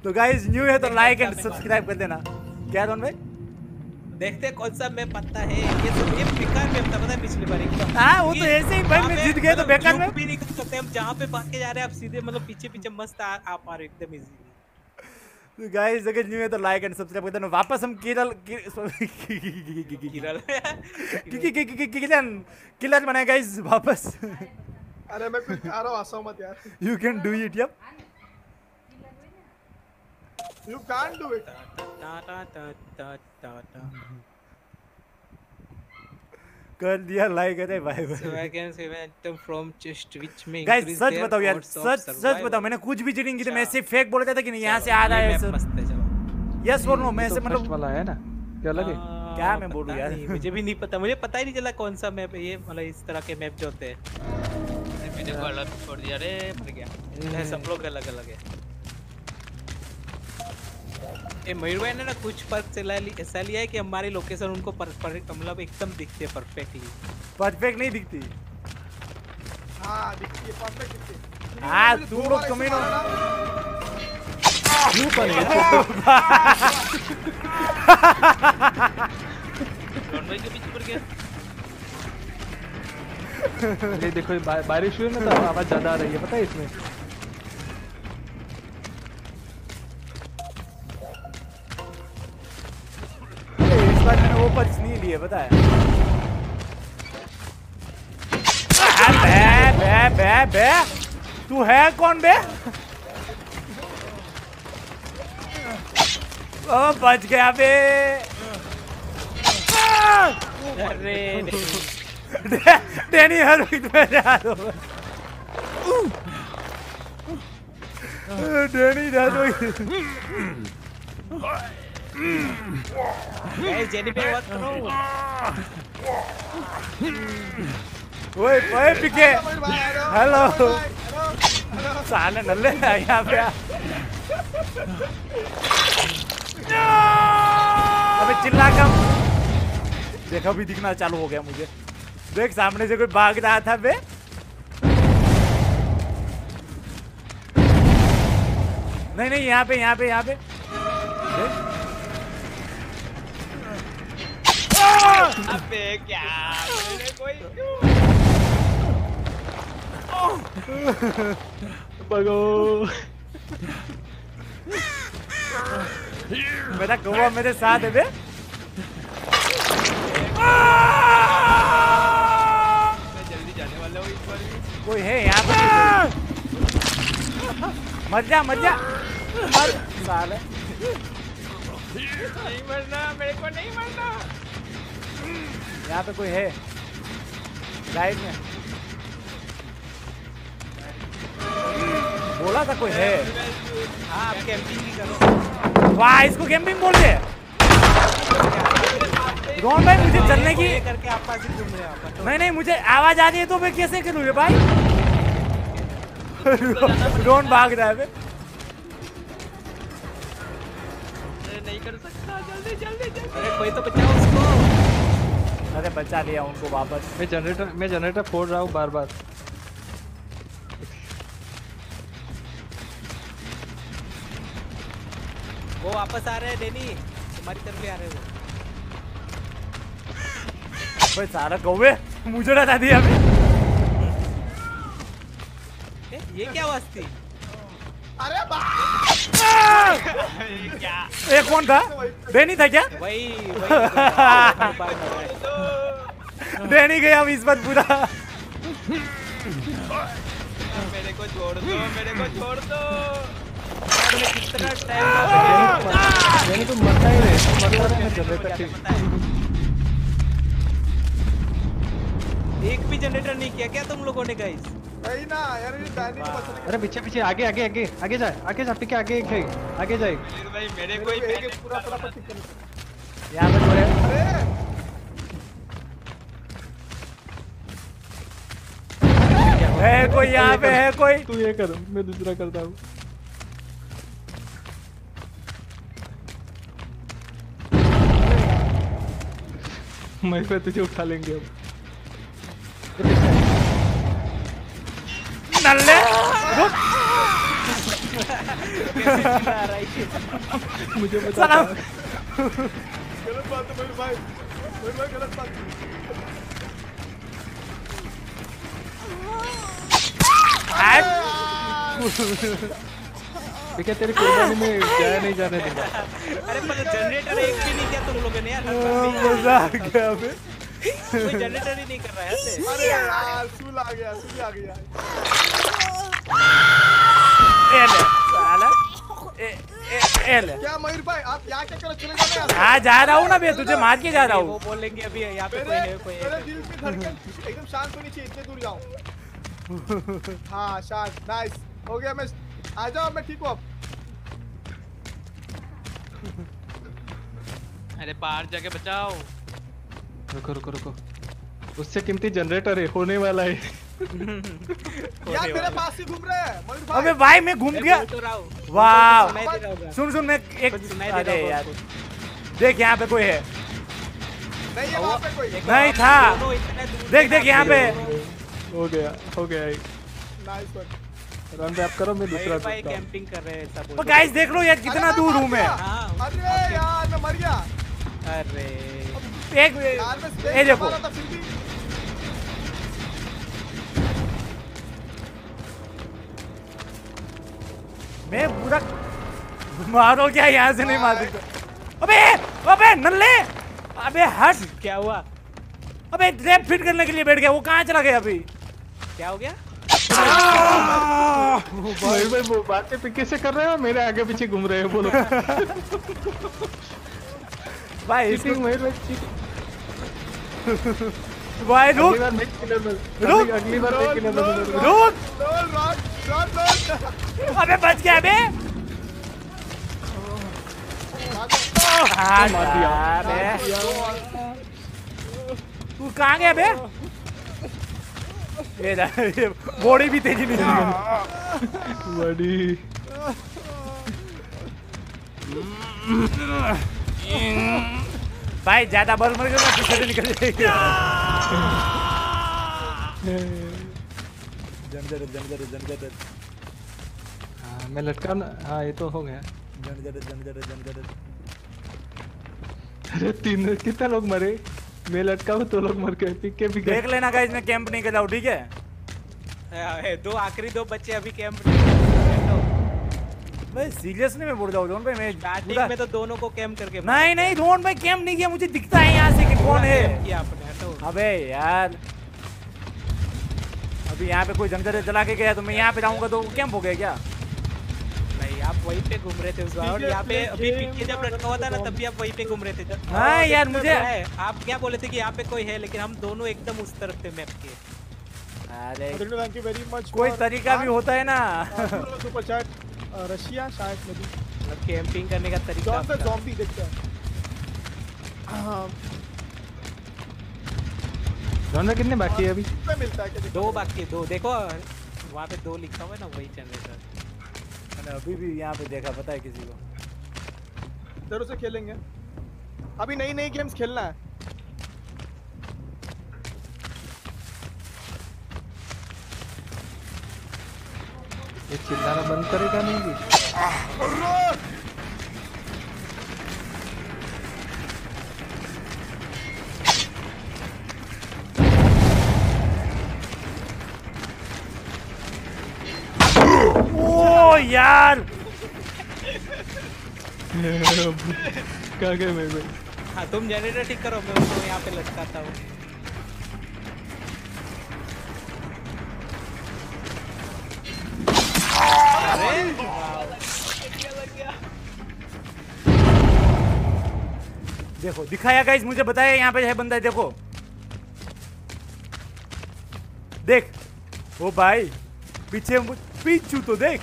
तो guys new है तो लाइक एंड सब्सक्राइब कर देना। क्या रोन भाई देखते कौन सा मैप पता है। ये तो ये बेकार मैप था, पता है पिछली बार एकदम। हाँ वो तो ऐसे ही भाई मैं जीत गए तो बेकार में भी नहीं कर सकते हम, जहाँ पे भाग के जा रहे हैं आप सीधे मतलब पीछे पीछे मस्त आ पा रहे एकदम इजीली। तो गाइस अगर न्यू है तो लाइक एंड सब्सक्राइब कर देना। वापस हम किरल किलर बनाए गाइस वापस। अरे मैं कुछ आ रहा हूँ, हंसो मत यार। You can do it yup. You can't do it. कर दिया लाइक है भाई भाई। So I can say item from chest which may guys सच बताओ यार, सच बताओ मैंने कुछ भी चीटिंग की थी। मैं सिर्फ फेक बोल रहा था कि नहीं यहाँ से आ रहा है सब। यस और नो मैं से मतलब वाला है ना, क्या लगे क्या मैं बोलूं यार। मुझे भी नहीं पता, मुझे पता ही नहीं चला कौन सा मैप है ये, मतलब इस तरह के मैप जो होते हैं। मैंने को अलग छोड़ दिया रे, मर गया। सब लोग अलग अलग है। ये मयूर भाई ने ना कुछ पर्क ऐसा लिया है कि हमारी लोकेशन उनको मतलब एकदम दिखती है परफेक्टली। परफेक्ट नहीं दिखती। हाँ दिखती है, परफेक्ट दिखती है। हाँ तुम लोग कमीनो क्यों पर भाई के पीछे पड़ गया। ये देखो बारिश हुई ना तो आवाज ज्यादा आ रही है, पता है इसमें। इस बार मैंने वो पर्च नहीं लिए पता है। बे बे बे बे तू है कौन बे? ओ बच गया बे। अरे डैनी हर वक्त में जा दो। डैनी जा दो। जेनी पे बात करो। ओए ओए पिके हेलो साले नल्ले यहाँ पे अबे चिल्ला कम। देखो भी दिखना चालू हो गया मुझे। देख सामने से कोई भाग रहा था बे। नहीं नहीं यहाँ पे यहाँ पे यहाँ पे अबे क्या कोई भगो मेरा कौवा मेरे साथ है बे। जल्दी जाने वाला हूँ इस बार भी। कोई है यहाँ पे? मर जा मर साले। नहीं मरना, मेरे को नहीं मरना। यहाँ पे कोई है लाइट में? बोला था कोई है। हाँ आप कैंपिंग ही करो। वाह इसको कैंपिंग बोल दे। रोहन भाई मुझे चलने की करके आप पास ही घूम रहे हो। नहीं नहीं मुझे आवाज आ रही है तो मैं कैसे करूँ रे भाई? रोहन भाग रहा है बे। नहीं कर सकता, जल्दी जल्दी जल्दी। अरे कोई तो बचाओ उसको। अरे बचा लिया उनको वापस। मैं जनरेटर फोड़ रहा हूँ बार बार। वो वापस आ रहे हैं डेनी, तुम्हारी तरफ ही आ रहे हैं वो। भाई सारा कौवे मुझे डरा दिया अभी। ये क्या आवाज थी? अरे क्या? ये कौन था? डेनी था क्या? वही डेनी गया अब इस बार पूरा। मेरे को छोड़ दो, मेरे को छोड़ दो। कितना टाइम यानी तुम मरता ही रहे, जनरेटर एक भी जनरेटर नहीं किया क्या तुम लोगों ने गाइस? नहीं ना यार, ये डैनी को बचाने के अरे पीछे पीछे आगे आगे आगे आगे जा पिके आगे एक है आगे जाए। भाई मेरे को लिए पूरा फटाफट ठीक करना। यहाँ पे थोड़े है कोई यहाँ पे है कोई? तू ये कर, मैं दूसरा करता हूँ। मैं पे तुझे उठा लेंगे अब। नल्ले रुक। मुझे पता साला था। गलत बात है मेरे भाई गलत बात ठीक है तेरी कुर्बानी में जाया नहीं जाने दूंगा। अरे पर जनरेटर एक भी नहीं किया तुम लोगों ने यार। मजा आ गया बे। कोई जनरेटर ही नहीं कर रहा है ऐसे। अरे यार सूल आ गया ए ले साला ए ले। क्या मयूर भाई आप यहाँ क्या करो चले जाओ यहाँ से। हाँ जा रहा हूँ ना भैया तुझे मार के जा रहा वो हूँ। बोलेंगे अभी यहाँ पे कोई है कोई मेरे है। दिल की धड़कन एकदम शांत होनी चाहिए, इतने दूर जाऊं। हाँ शांत, नाइस हो गया। मैं आ जाओ, मैं ठीक हूँ अब। अरे बाहर जाके बचाओ। रुको रुको रुको, उससे कीमती जनरेटर है, होने वाला है। यार मेरे पास ही घूम रहे हैं मयूर भाई। अबे भाई मैं घूम गया। तो रहा हूँ। वाह सुनाई दे रहा होगा। सुन मैं एक सुनाई दे अरे रहा यार होगा। देख यहाँ पे कोई है। नहीं है वहाँ पे कोई। नहीं था। दोनों इतने दूर देख देख यहाँ पे। हो गया नाइस वन। रन रैप करो, मैं दूसरा भाई करता हूँ। कैंपिंग कर रहे हैं ऐसा तो बोल। गाइस देख लो यार कितना दूर हूँ मैं। हाँ। अरे यार मैं मर गया अरे एक यार। मैं ये देखो था फिर भी। मैं पूरा मारो क्या यहाँ से नहीं मार सकता। अबे अबे नल्ले अबे हट। क्या हुआ? अबे ट्रैप फिट करने के लिए बैठ गया, वो कहाँ चला गया अभी। क्या हो गया? मयूर भाई वो बातें पे कैसे कर रहे हो, मेरे आगे पीछे घूम रहे हो बोलो। भाई चीटिंग मयूर भाई, चीटिंग। भाई रुक अगली बार मैं किलर में, रुक। अगली बार मैं किलर में। रुक। रोल अबे बच गया बे। हाँ मार दिया। यार तू कहाँ गया बे। ये बॉडी भी तेजी नहीं निकली। बड़ी भाई ज्यादा बल मर गया पीछे से निकल जाएगा। जन हाँ मैं लटका ना। हाँ ये तो हो गया। अरे तीन कितने लोग मरे, मैं लटका हूँ तो लोग मर गए, पीके भी गए। देख लेना गाइस मैं कैंप नहीं कर रहा हूँ ठीक है। दो आखिरी दो बच्चे अभी कैंप। भाई सीरियसली मैं बोल जाऊँ भाई मैं स्टार्टिंग में तो दोनों को कैंप करके नहीं नहीं रोहन भाई कैंप नहीं किया, मुझे दिखता है यहाँ से कि कौन है। किया आपने हटो। अबे यार अभी यहाँ पे कोई जंगल चला के गया तो मैं यहाँ पे जाऊंगा तो कैंप हो गया क्या। नहीं आप वहीं पे घूम रहे थे उस बार, और यहाँ पे अभी पीछे जब लटका हुआ था ना तभी आप वहीं पे घूम रहे थे। हाँ यार मुझे आप क्या बोले थे कि यहाँ पे कोई है, लेकिन हम दोनों एकदम उस तरफ थे मैप के। अरे थैंक यू वेरी मच। कोई तरीका भी होता है ना। सुपर चैट रशिया शायद में भी मतलब कैंपिंग करने का तरीका जॉन से आपका। ज़ॉम्बी देखते हैं। जॉन में कितने बाकी है अभी? पे मिलता है क्या? दो बाकी है, दो देखो वहाँ पे दो लिखा हुआ है ना, वही जनरेटर। मैंने अभी भी यहाँ पे देखा, पता है किसी को। जरूर से खेलेंगे, अभी नई नई गेम्स खेलना है। ये चिल्लाना बंद करेगा नहीं भी? ओ यार कहाँ गए मेरे भाई? हाँ तुम जनरेटर ठीक करो, मैं उसको यहाँ पे लटकाता हूँ। देखो दिखाया गाइस, मुझे बताया यहाँ पे है बंदा, देखो देख। ओ भाई पीछे पीछू तो देख।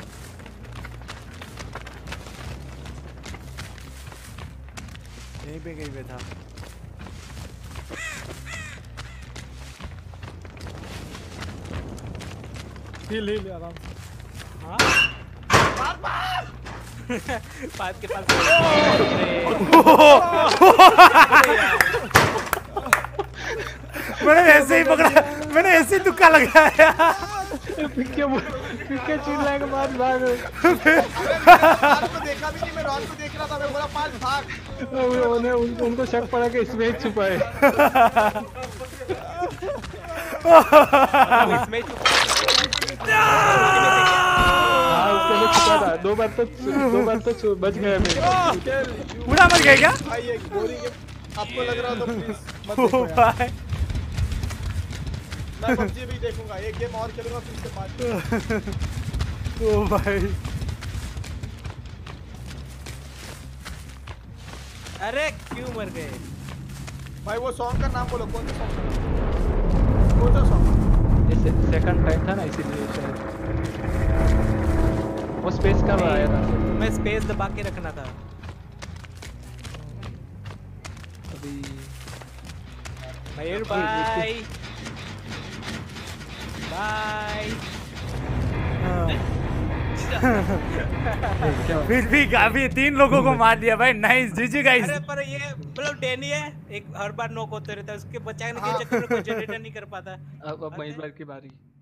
यहीं पे कहीं पे था। हिल आराम से। हाँ पास के पास। मैंने ऐसे ही पकड़ा, मैंने ऐसे ही तुक्का लगाया। क्या बोल क्रिकेट चिल्लाने के बाद भाग अबे रात को देखा भी नहीं, मैं रात को देख रहा था, मैं बोला 5 भाग। उनको शक पड़ा कि इसमें ही छुपा है। इसमें हाँ उसके लिए छुपा था। 2 बार तो बच गया मैं। पूरा मर गया क्या? भाई ये बोरिंग है, आपको लग रहा हो तो प्लीज मत ओ देखो यार। भाई मैं PUBG भी देखूंगा, एक गेम और खेलूंगा फिर उसके बाद। ओ भाई अरे क्यों मर गए? भाई वो सॉन्ग का नाम बोलो, कौन सा सॉन्ग? कौन सा सॉन्ग? ये सेकंड टाइम था ना इसीलिए शायद। वो स्पेस का आया था। मैं स्पेस दबा के रखना था। अभी मयूर बाय बाय। फिर भी काफी 3 लोगों को मार दिया भाई। नाइस जीजी गाइस। अरे पर ये मतलब डैनी है, एक हर बार नॉक होते रहता है, उसके बचाने के चक्कर में कोई जनरेटर नहीं कर पाता। अब मयूर की बारी।